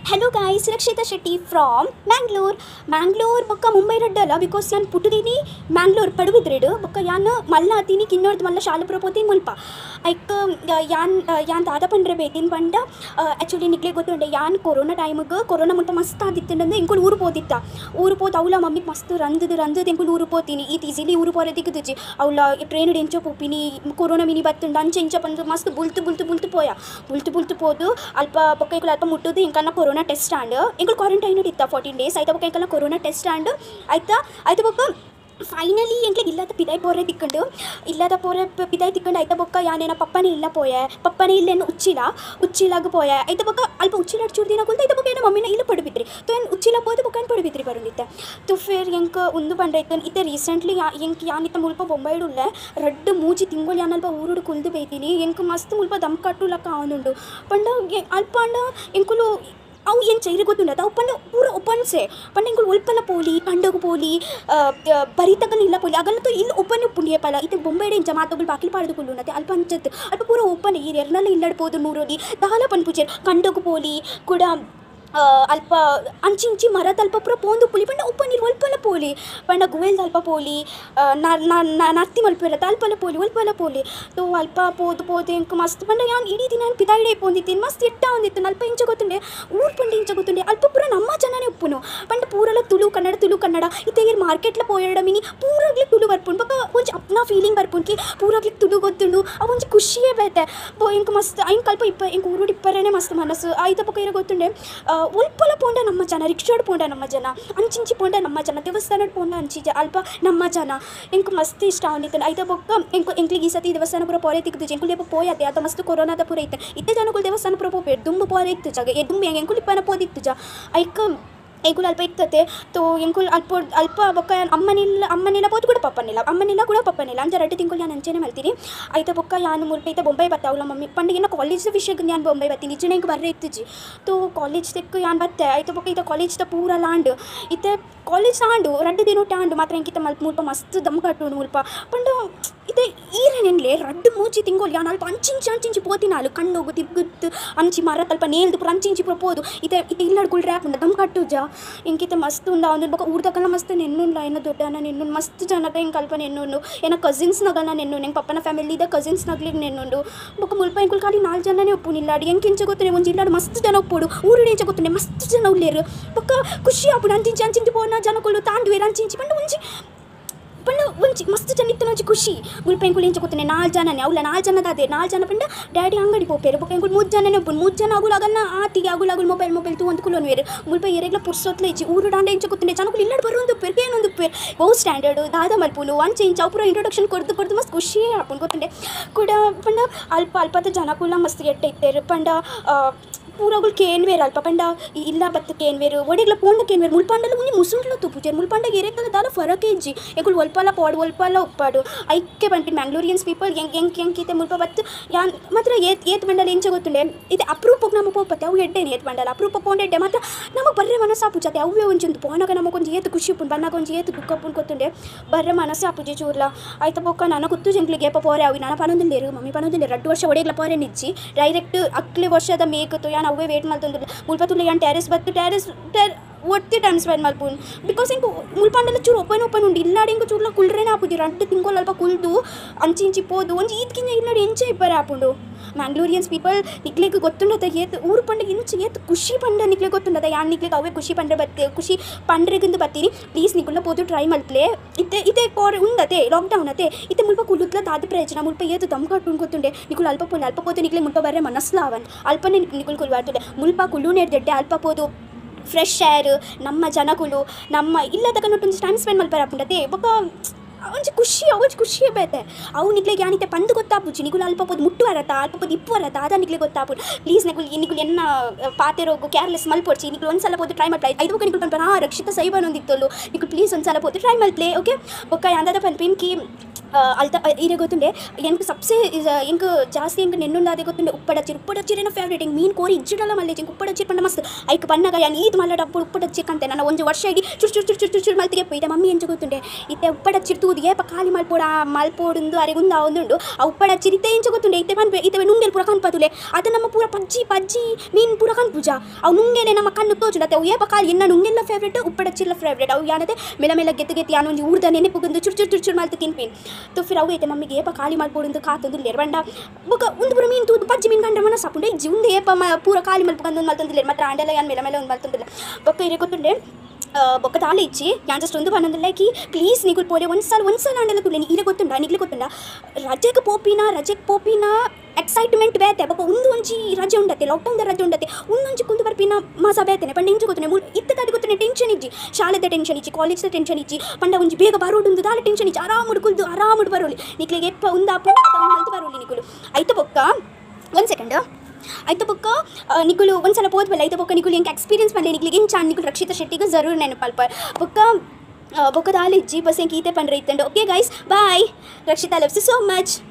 Hello guys, Rakshita Shetty from Mangalore. Mangalore bokka Mumbai reddala because yan putudini Mangalore paduvidredu bokka yan malla atini kinnord malla ಶಾಲಪುರ ಪೋತೀನಿ ಮುಲ್ಪ hike ಯಾನ್ ದಾದ ಪಂಡ್ರೆ ಬೇತಿನ ಪಂಡ actually ನಿಕ್ಲೆ ಗೊತ್ತುಂಡೆ ಯಾನ್ corona ಟೈಮಿಗೆ corona ಮುಲ್ಪ ಮಸ್ತ್ ಆದಿತ್ತಂದ್ರೆ ಇಂಕೊಳು ಊರು ಪೋತಿತ್ತ ಊರು ಪೋತು ಅವಳ ಮಮ್ಮಿಗೆ ಮಸ್ತ್ ರಂದದು ಇಂಕೊಳು ಊರು ಪೋತೀನಿ ಈಸಿಲಿ ಊರು ಪೋರೆ ದಿಕ್ಕದಿಚ್ಚಿ ಅವಳ ಟ್ರೈನ್ ಎಂಚೋ ಪೋಪಿನಿ ಕೊರೋನಾ ಮಿನಿ ಬತ್ತುಂಡು ಅಂಚೆ ಇಂಚ ಬಂದು ಮಸ್ತ್ ಬುಲ್ತು పోదు అల్ప బొక్క ఇంకలు అల్ప ముట్టుది ఇంకా కొరోనా టెస్ట్ అండ్ ఇంకలు క్వారంటైన్ ఇత్తా 14 days అయితే బొక్క ఇంకా కొరోనా టెస్ట్ అండ్ అయితే బొక్క ಫೈನಲಿ ಎಂಕ್ಲಿಗೆ ಇಲ್ಲದ ಪಿದಾಯಿ ಪೋರೆ ತಿಕ್ಕೊಂಡು ಇಲ್ಲದ ಪೋರೆ ಪಿದಾಯಿ ತಿಕ್ಕೊಂಡು ಐತ ಬೊಕ್ಕ ಯಾನೇನ ಪಪ್ಪನೇ ಇಲ್ಲ ಪೋಯೆ ಪಪ್ಪನೇ ಇಲ್ಲೇನು ಉಚ್ಚಿಲಾಗ ಪೋಯೆ ಐತ ಬೊಕ್ಕ ಅಲ್ಪ ಉಚ್ಚಿಲಾಡ್ ಚೂರು ದಿನ ಕೊಲ್ತ ಐತ ಬೊಕ್ಕ ಏನೋ ಮಮ್ಮಿನ ಇಲ್ಲ ಪಡುಬಿತ್ರಿ ತೋ ಏನು ಉಚ್ಚಿಲ ಪೋದು ಬೊಕ್ಕ ಏನು ಪಡುಬಿತ್ರಿ ಬರುಂದಿತ್ತೆ ತು ಫೇರ್ ಎಂಕ ಒಂದು ಬಂಡೈತೆ ಇತ್ತೆ ರೀಸೆಂಟ್ಲಿ ಎಂಕ್ ಯಾನಿತ್ತ ಮುಲ್ಪ ಬೊಂಬೈಡುಲ್ಲೆ ರಡ್ಡು ಮೂಜಿ ತಿಂಗಳು ಯಾನಲ್ಪ ಊರುಡು ಕುಲ್ದು ಬೈತೀನಿ ಎಂಕ ಮಸ್ತ್ ಮುಲ್ಪ ದಮ್ ಕಟ್ಟು ಲಕ್ಕ ಅವನುಂಡು ಪಂಡ ಅಲ್ಪ ಅಂಡ ಎಂಕುಲು ಅವು ಏನು ಚೈರಿ ಗೊತ್ತುಂಡದು ಅವು ಪಂಡ ಪೂರ ಒಪ್ಪನ್ಸೆ ಪಂಡ ಇಂಕುಲು ಒಲ್ಪಲ ಪೋಲಿ ಪಂಡಗು ಪೋಲಿ ಬರಿತಗನ ಇಲ್ಲ ಪೋಲಿ ಅಗಲತ್ತು ಇಲ್ಲಿ ಒಪ್ಪನೆ ಪುಣ್ಯ ಪಲ ಇದು ಬೊಂಬೈಡೆ ಇಂಚ ಮಾತೊಗಳು ಬಾಕಿಲ್ ಪಾಡ್ದು ಕುಲ್ಲುನತ್ತೆ ಅಲ್ಪ ಅಂಚತ್ತು ಅಲ್ಪ ಪೂರ ಒಪ್ಪನೆ ಈ ಎರ್ನಲ್ಲ ಇಲ್ಲಡ್ಬೋದು ನೂರೋಲಿ ದಾಲ ಪನ್ಪುಚೇರು ಕಂಡಗು ಪೋಲಿ ಕೂಡ ಅಲ್ಪ ಅಂಚಿಂಚಿ ಮರದ ಅಲ್ಪ ಪೂರ ಪೋಂದು ಪೋಲಿ ಪಂಡ ಉಪ್ಪನೀರು ಒಲ್ಪಲ ಪೋಲಿ ಪಂಡ ಗುವೆಲ್ದ ಅಲ್ಪ ಪೋಲಿ ನತ್ತಿ ಮಲ್ಪಿರತ್ತೆ ಅಲ್ಪಲ ಪೋಲಿ ತೋ ಅಲ್ಪ ಪೋದು ಎಂಕ ಮಸ್ತ್ ಪಂಡ ಯಾನ್ ಇಡೀ ದಿನ ಪಿದಾಯಿಡೆ ಪೋಂದಿತ್ತೀನಿ ಮಸ್ತ್ ಎಟ್ಟ ಒಂದಿತ್ತು ಅಲ್ಪ ಇಂಚ ಗೊತ್ತುಂಡೆ ಊರು ಪಂಡ ಇಂಚ ಗೊತ್ತುಂಡೆ ಅಲ್ಪ ಪೂರ ನಮ್ಮ ಜನನೇ ಉಪ್ಪುನು ಪಂಡ ಪೂರಲ ತುಳು ಕನ್ನಡ ಇತ್ತೆ ಮಾರ್ಕೆಟ್ಲ ಪೋಯಡ ಮಿನಿ ಪೂರಾಗ್ಲಿ ತುಳು ಬರ್ಪುಂಡು ಬೊಕ್ಕ ಒಂಚ ಅಪ್ನ ಫೀಲಿಂಗ್ ಬರ್ಪುನ್ಕಿ ಪೂರಾಗ್ಲಿ ತುಳು ಗೊತ್ತುಂಡು ಅವು ಒಂಚ ಖುಷಿಯೇ ಬೇತೆ ಎಂಕ ಮಸ್ತ್ ಎಂಕ ಅಲ್ಪ ಎಂಕ ಊರುಡು ಇಪ್ಪರೇನೆ ಮಸ್ತ್ ಮನಸ್ಸು ಆಯ್ತ ಬೊಕ್ಕ ಇರೋ ಗೊತ್ತುಂಡೆ ಒಲ್ಪಲ ಪೋಂಡ ನಮ್ಮ ಜನ ರಿಕ್ಷಾಡ್ ಪೋಂಡ ನಮ್ಮ ಜನ ಅಂಚಿಂಚಿ ಪೋಂಡ ನಮ್ಮ ಜನ ದೇವಸ್ಥಾನ ಪೋಂಡ ಅಂಚಿ ಅಲ್ಪ ನಮ್ಮ ಜನ ಎಂಕು ಮಸ್ತ್ ಇಷ್ಟ ಅವನಿತ್ತು ಐತ ಬೊಕ್ಕ ಎಂಕ್ಲಿಗೆ ಈ ಸತಿ ದೇವಸ್ಥಾನ ಪೂರ ಪೋರೆ ತಿಕ್ದು ಎಂಕುಲಿ ಪೋಯತ್ತೆ ಆತ ಮಸ್ತ್ ಕೊರೋನಾದ ಪೂರ ಇತ್ತು ಇತ್ತೆ ಜನಗಳು ದೇವಸ್ಥಾನ ಪೂರ ಪೋಪೇರು ದುಂಬು ಪೋರೆ ಇತ್ತು ಜಾಗ ದುಂಬು ಎಂಕುಲಿ ಪನ ಪೋದಿತ್ತು ಜಾ ಐಕ ಎಂಕುಲು ಅಲ್ಪ ಇರ್ತತೆ ತೋ ಎಂಕುಲು ಅಲ್ಪ ಬೊಕ್ಕ ಅಮ್ಮನಿಲ್ಲ ಪೋದು ಕೂಡ ಪಪ್ಪನಿಲ್ಲ ಅಂಚ ರಡ್ಡು ತಿಂಗಳು ನಾನು ಅಂಚೆನೆ ಮಲ್ತೀನಿ ಐತ ಬೊಕ್ಕ ಯಾನು ಮುಲ್ಪೈತೆ ಬೊಂಬೈ ಬತ್ತಾವಲ್ಲ ಮಮ್ಮಿ ಪಂಡಿಗೆ ಕಾಲೇಜ್ ವಿಷಯಕ್ಕೆ ನಾನು ಬೊಂಬೈ ಬತ್ತೀನಿ ನಿಜ ಎಂಗೆ ಬರ್ರೆ ಇತ್ತು ತೋ ಕಾಲೇಜ್ ತೆಕ್ಕು ಯಾನು ಬತ್ತೆ ಐತ ಬೊಕ್ಕ ಇತ ಕಾಲೇಜ್ದ ಪೂರ ಲಾಂಡು ಇತ್ತೆ ಕಾಲೇಜ್ ಆಂಡು ರಡ್ಡು ದಿನ ಆಂಡು ಮಾತ್ರ ಎಂಕಿತ ಮಲ್ಪ ಮುಲ್ಪ ಮಸ್ತ್ ದಮ್ ಕಟ್ಟು ಮುಲ್ಪ ಪಂಡು ಇತ್ತೆ ಈರೇನೆನ್ಲೆ ರಡ್ಡು ಮೂಜಿ ತಿಂಗಳು ಯಾನು ಅಲ್ಪ ಅಂಚಿಂಚಿ ಪೋತಿನ ಅಲು ಕಣ್ಣೋಗು ತಿರ್ಗುತ್ತು ಅಂಚಿ ಮರ ತಲ್ಪ ನೇಲ್ದು ಪೂರ ಅಂಚಿಂಚಿ ಪೂರ ಪೋದು ಇತ್ತೆ ಇಲ್ಲಡ್ಗುಳು ರ್ಯಾಪ್ ಉಂಡ ದಮ್ ಕಟ್ಟು ಜಾ ఇంకిత మస్తు ఉందా ఉంది బొక్క ఊరిదక్కల మస్తు నెన్నుండ్లా అయినా దొడ్డాన నెన్ను మస్తు ಜನಕ ఇంక అల్ప నెన్నుండు ఏనా కజిన్స్ నగల నెన్ను నేను పప్పన ಫ್ಯಾಮಿಲಿದ ಕಜಿನ್ಸ್ ನಗ್ಲಿಗೆ ನೆನ್ನುಂಡು ಬೊಕ್ಕ ಮುಲ್ಪ ಇಂಕುಲ್ ಕಾಲಿ 4 ಜನನೇ ಒಪ್ಪು ನಿಲ್ಲಾಡಿ ಎಂಕಿಂಚ ಗೊತ್ತನೆ ಒಂಜಿ ಇಲ್ಲಾಡಿ ಮಸ್ತ್ ಜನ ಒಪ್ಪೋಡು ಊರುಡೇಂಚ ಗೊತ್ತನೆ ಮಸ್ತ್ ಜನ ಉಳ್ಳೇರು ಬೊಕ್ಕ ಖುಷಿ ಆಪುಡು ಅಂಚಿಂಚಿ ಪೋನ ಜನಗಳು ತಾಂಡುವೇರು ಅಂಚಿಂಚಿ ಪಂಡ ಒಂಜಿ ಮಸ್ತ್ ಜನ ಇತ್ತು ಒಂಜಿ ಖುಷಿ ಮುಲ್ಪ ಎಂಕುಲು ಎಂಚ ಗೊತ್ತನೆ 4 ಜನನೇ ಅವಳ 4 ಜನದಾದೆ 4 ಜನ ಪಂಡ ಡ್ಯಾಡಿ ಅಂಗಡಿ ಪೋಪೇರು ಬೊಕ್ಕ ಎಂಕುಲು 3 ಜನನೇ ಒಪ್ಪು 3 ಜನ ಆಗುಲು ಆಗನ್ನ ಆತಿಗೆ ಆಗುಲು ಮೊಬೈಲ್ ತೂ ಒಂದು ಕುಲೋನು ವೇರು ಮುಲ್ಪ ಎರೆಗ್ಲ ಪುರ್ಸೊತ್ಲೆ ಇಚ್ಚಿ ಊರು ದಾಂಡೆ ಎಂಚ ಗೊತ್ತನೆ ಜನಗಳು ಇಲ್ಲಡ್ ಬರೋದು ಪೇರು ಏನೊಂದು ಪೇರು ಬಹು ಸ್ಟ್ಯಾಂಡರ್ಡು ದಾದ ಮಲ್ಪುಲು ಅಂಚೆ ಇಂಚ ಅವು ಪೂರ ಇಂಟ್ರೊಡಕ್ಷನ್ ಕೊಡ್ದು ಮಸ್ತ್ ಖುಷಿ ಆಪುಂಡು ಗೊತ್ತಂಡೆ ಕೂಡ ಪಂಡ ಅಲ್ಪದ ಜನಕುಲ ಮಸ್ತ್ ಗೆಟ್ಟ ಇತ್ತೇರು ಪಂಡ ಪೂರಗಳು ಕೇನ್ವೇರು ಅಲ್ಪ ಪಂಡ ಇಲ್ಲ ಬತ್ತು ಕೇನ್ವೇರು ಒಡೆಗ್ಲ ಪೋಂಡ ಕೇನ್ವೇರು ಮುಲ್ಪಂಡಲು ಉಂಜಿ ಮುಸುಂಡ್ಲ ತುಪ್ಪುಜೇರು ಮುಲ್ಪಂಡ ಎರೆಗ್ಲ ದಾಲ ಫರಕ್ ಇಜ್ಜಿ ಎಂಕುಲು ಒಲ್ಪಲ ಉಪ್ಪಾಡು ಐಕ್ಕೆ ಬಂಟಿ ಮ್ಯಾಂಗ್ಳೂರಿಯನ್ಸ್ ಪೀಪಲ್ ಎಂಕಿತೆ ಮುಲ್ಪ ಬತ್ತು ಯಾನ್ ಮಾತ್ರ ಏತ್ ಬಂಡಲ ಎಂಚ ಗೊತ್ತುಂಡೆ ಇದು ಅಪ್ರೂಪಕ್ಕೆ ನಮ್ಮ ಪೋಪತ್ತೆ ಅವು ಎಡ್ಡೇನೆ ಏತ್ ಬಂಡಲ ಅಪ್ರೂಪ ಪೋಂಡೆಡ್ಡೆ ಮಾತ್ರ ನಮಗೆ ಬರ್ರೆ ಮನಸ್ಸು ಆಪುಜತೆ ಅವೇ ಒಂಚೊಂದು ಪೋನಾಗ ನಮಗೊಂದು ಏತು ಖುಷಿ ಉಪ್ಪುಂಡು ಬನ್ನಾಗ ಒಂಜಿ ಏತು ದುಃಖ ಉಪ್ಪುಂಡು ಗೊತ್ತುಂಡೆ ಬರ್ರೆ ಮನಸ್ಸು ಆಪುಜೆ ಚೂರ್ಲ ಆಯ್ತು ಬೊಕ್ಕ ನಾನು ಗೊತ್ತು ಜಂಕ್ಲಿಗೆ ಪೋರೆ ಅವು ನಾನು ಪನೊಂದಿಲ್ಲೇರು ಮಮ್ಮಿ ಪನೊಂದಿಲ್ಲ 2 ವರ್ಷ ಒಡೆಗ್ಲ ಪೋರೆ ನಿಜ್ಜಿ ಡೈರೆಕ್ಟ್ ಅಕ್ಲೆ ವರ್ಷದ ಮೇಕತ್ತು ಯಾನು ಅವೇ ವೇಟ್ ಮಾಡ್ತಂದ್ರೆ ಮುಲ್ಪ ತುಲೆ ಯಾನ್ ಟೆರೆಸ್ ಒತ್ತಿ ಟೈಮ್ ಸ್ಪೆಂಡ್ ಮಲ್ಪುನ್ ಬಿಕಾಸ್ ಇಂಕು ಮುಲ್ಪಂಡಲ ಚೂರು ಓಪನ್ ಉಂಡು ಇಲ್ಲಾಡಿ ಇಂಕು ಚೂರ್ಲ ಕುಳ್ರೇನೆ ಆಪುಜಿ 2 ತಿಂಗಳು ಅಲ್ಪ ಕುಲ್ದು ಅಂಚಿ ಪೋದು ಒಂಜಿ ಈದ್ಕಿಂಜ ಇಲ್ಲಾಡಿ ಎಂಚ ಇಬ್ಬರೇ ಆಪುಂಡು ಮ್ಯಾಂಗ್ಳೂರಿಯನ್ಸ್ ಪೀಪಲ್ ನಿಕ್ಲೆಗೆ ಗೊತ್ತುಂಡದ ಏತ್ ಊರು ಪಂಡ ಇಂಚ ಏತ್ ಖುಷಿ ಪಂಡ ನಿಕ್ಲೆ ಗೊತ್ತುಂಡದ ಯಾನ್ ನಿಕ್ಲೆಗೆ ಅವೇ ಖುಷಿ ಪಂಡ್ರೆಗಿಂದು ಬತ್ತೀನಿ ಪ್ಲೀಸ್ ನಿಕ್ಕುಲ್ಲ ಪೋದು ಟ್ರೈ ಮಲ್ಪ್ಲೆ ಇತ್ತೆ ಪೋರೆ ಉಂಡತೆ ಲಾಕ್ಡೌನ್ ಅತೆ ಇತ್ತೆ ಮುಲ್ಪ ಕುಲ್ಲುತ್ಲ ದಾದ ಪ್ರಯೋಜನ ಮುಲ್ಪ ಏತು ದಮ್ ಕಟ್ಟು ಗೊತ್ತುಂಡೆ ನಿಕ್ಕುಲು ಅಲ್ಪ ಪೋದು ನಿಕ್ಲೆ ಮುಲ್ಪ ಬರ್ರೆ ಮನಸ್ಲ ಅವನ್ ಅಲ್ಪನೇ ನಿಕ್ಕುಲು ಕುಲ್ವಾಡ್ತುಂಡೆ ಮುಲ್ಪ ಕುಲ್ಲು ನೆಡ್ದೆಡ್ಡೆ ಅಲ್ಪ ಪೋದು ಫ್ರೆಶ್ ಏರ್ ನಮ್ಮ ಜನಗಳು ನಮ್ಮ ಇಲ್ಲದ ಕನ್ನೊಟ್ಟೊಂದು ಟೈಮ್ ಸ್ಪೆಂಡ್ ಮಲ್ಪರ ಆಪುಂಡತೆ ಬೊಕ್ಕ ಒಂಜಿ ಖುಷಿಯೇ ಬೇತೆ ಅವು ನಿಕ್ಲೆಗೆ ಯಾನಿತ್ತೆ ಪಂದು ಗೊತ್ತಾಪುಜಿ ನಿಗುಲು ಅಲ್ಪ ಪೋದು ಮುಟ್ಟು ವರತ ಅಲ್ಪ ಪೋದು ಇಪ್ಪು ವರತ ಅದ ನಿಕ್ಲೆ ಗೊತ್ತಾಪುಡು ಪ್ಲೀಸ್ ನಿಗುಲು ಎನ್ನ ಪಾತೆ ರೋಗು ಕೇರ್ಲೆಸ್ ಮಲ್ಪೊಡ್ಚಿ ನಿಗುಲು ಒಂದ್ಸಲ ಪೋದು ಟ್ರೈ ಮಲ್ಪ್ಲೆ ಐದು ಬೊಕ್ಕ ನಿಗುಲು ರಕ್ಷಿತ ಸೈಬನ್ ಒಂದಿತ್ತಲು ನಿಗುಲು ಪ್ಲೀಸ್ ಒಂದ್ಸಲ ಪೋದು ಟ್ರೈ ಮಲ್ಪ್ಲೆ ಓಕೆ ಬೊಕ್ಕ ಯಾಂದಾದ ಪನ್ಪಿನ್ಕಿ ಅಲ್ತ ಇರೇ ಗೊತ್ತುಂಡೆ ಎಂಕ್ ಸಬ್ಸೆ ಎಂಕ್ ಜಾಸ್ತಿ ಎಂಕ್ ನೆನ್ನುಂಡಾದೆ ಗೊತ್ತುಂಡೆ ಉಪ್ಪಡಚ್ಚಿರೇನ ಫೇವ್ರೇಟ್ ಎಂಕ್ ಮೀನು ಕೋರಿ ಇಜ್ಜಿಡಲ್ಲ ಮಲ್ಲೆ ಎಂಕ್ ಉಪ್ಪಡಚ್ಚಿ ಪಂಡ ಮಸ್ತ್ ಐಕ್ ಪನ್ನಗ ಯಾನ್ ಈದ್ ಮಲ್ಲ ಅಪ್ಪ ಉಪ್ಪಡಚ್ಚಿಕ್ಕಂತೆ ನಾನು ಒಂದು ವರ್ಷ ಇಡೀ ಚುರ್ ಮಲ್ತಿಗೆ ಇತ್ತೆ ಮಮ್ಮಿ ಎಂಚ ಗೊತ್ತುಂಡೆ ಇತ್ತೆ ಉಪ್ಪಡಚ್ಚಿರ್ ತೂದು ಏಪ ಖಾಲಿ ಮಲ್ಪೋಡುಂದು ಅರೆಗುಂದು ಅವನುಂಡು ಆ ಉಪ್ಪಡಚ್ಚಿರ್ ಇತ್ತೆ ಎಂಚ ಗೊತ್ತುಂಡೆ ಇತ್ತೆ ನುಂಗೆಲ್ ಪೂರ ಕನ್ಪದುಲೆ ಅದು ನಮ್ಮ ಪೂರ ಪಜ್ಜಿ ಮೀನು ಪೂರ ಕನ್ಪುಜ ಅವು ನುಂಗೆನೆ ನಮ್ಮ ಕಣ್ಣು ತೋಜುಲತ್ತೆ ಅವು ಏಪ ಖಾಲಿ ಎನ್ನ ನುಂಗೆಲ್ಲ ಫೇವ್ರೇಟ್ ಉಪ್ಪಡಚ್ಚಿರ್ಲ ಫೇವ್ರೇಟ್ ಅವು ಯಾನದೆ ಮೆಲ್ಲ ಗೆತ್ತು ಯಾನೊಂದು ಊರ್ದ ನೆನೆಪುಗಂದು ಚುರ್ ಮಲ್ತು ತಿನ್ಪೇನು तो फिर अवे मम्मी ಏಪ ಖಾಲಿ ಮಲ್ಪೋಡು ಕಾತೊಂದು ಲೆರ್ವಂಡ ಬೊಕ ಒಂದು ಪೂರ ಮೀನು ತೂದು ಪಜ್ಜಿ ಮೀನು ಕಂಡ್ರೆ ಮನ ಸಾಪುಂಡೆ ಇಜ್ಜಿ ಏಪ ಪೂರ ಖಾಲಿ ಮಲ್ಪಂದು ಮಲ್ತೊಂದಿಲ್ಲ ಮಾತ್ರ ಆಂಡೆಲ್ಲ ಯಾನ್ ಮೇಲೆ ಒಂದು ಮಲ್ತೊಂದಿಲ್ಲ ಬೊಕ್ಕ ಇರೇ ಗೊತ್ತುಂಡೆ ಬೊಕ್ಕ ತಾಲೆ ಇಚ್ಚಿ ಯಾನ್ ಜಸ್ಟ್ ಒಂದು ಬನ್ನೊಂದಿಲ್ಲ ಕಿ ಪ್ಲೀಸ್ ನಿಗುಲ್ ಪೋಲೆ ಒಂದ್ಸಲ ಆಂಡೆಲ್ಲ ತುಲೆ ಇಲ್ಲೇ ಗೊತ್ತುಂಡ ರಜೆಗೆ ಪೋಪಿನ ಎಕ್ಸೈಟ್ಮೆಂಟ್ ಬೇತೆ ಬೊಕ ಒಂಜಿ ರಜೆ ಉಂಡತೆ ಲಾಕ್ಡೌನ್ ರಜೆ ಉಂಡತೆ ಒಂದೊಂಜಿ ಕುಂದು ಬರ್ಪಿನ ಮಾಸ ಬೇತೇನೆ ಪಂಡ ಎಂಚ ಗೊತ್ತುಂಡೆ ಇತ್ತದಾದ ಗೊತ್ತುಂಡೆ ಟೆನ್ಷನ್ ಇಜ್ಜಿ ಶಾಲೆದ ಟೆನ್ಷನ್ ಇಜ್ಜಿ ಕಾಲೇಜ್ದ ಟೆನ್ಷನ್ ಇಜ್ಜಿ ಪಂಡ ಒಂಜಿ ಬೇಗ ಬರೋಡು ದಾಲೆ ಟೆನ್ಷನ್ ಇಜ್ಜಿ ಆರಾಮುಡು ಬರೋಲಿ ನಿಕ್ಲಿಗೆ ಎಪ್ಪ ಉಂದಾಪ ಮಲ್ತು ಬರೋಲಿ ನಿಕುಲು ಐತ ಬೊಕ್ಕ ಒಂದು ಸೆಕೆಂಡ್ ಐತ ಬೊಕ್ಕ ನಿಕುಲು ಒಂದ್ಸಲ ಪೋದ್ಬಲ್ಲ ಐತ ಬೊಕ್ಕ ನಿಕುಲು ಎಂಕ್ ಎಕ್ಸ್ಪೀರಿಯನ್ಸ್ ಮಾಡಲಿ ನಿಕ್ಲಿಗೆ ಎಂಚ ನಿಕುಲು ರಕ್ಷಿತಾ ಶೆಟ್ಟಿಗೆ ಜರೂರ್ ನೆನಪಲ್ಪ ಬೊಕ್ಕ ದಾಲೆ ಇಜ್ಜಿ ಬಸ್ ಎಂಕ್ ಈತೆ ಪಂಡ್ರೆ ಇತ್ತಂಡು okay guys bye Rakshita loves you so much